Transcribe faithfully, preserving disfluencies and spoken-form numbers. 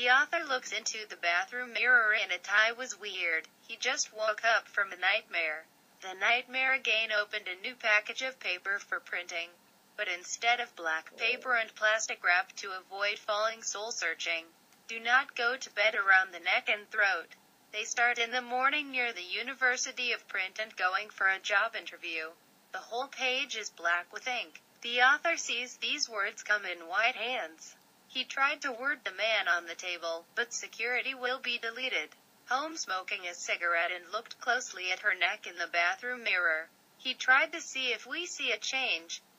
The author looks into the bathroom mirror and a tie was weird. He just woke up from a nightmare. The nightmare again opened a new package of paper for printing. But instead of black paper and plastic wrap to avoid falling soul-searching. Do not go to bed around the neck and throat. They start in the morning near the University of Print and going for a job interview. The whole page is black with ink. The author sees these words come in white hands. He tried to word the man on the table, but security will be deleted. Home smoking a cigarette and looked closely at her neck in the bathroom mirror. He tried to see if we see a change.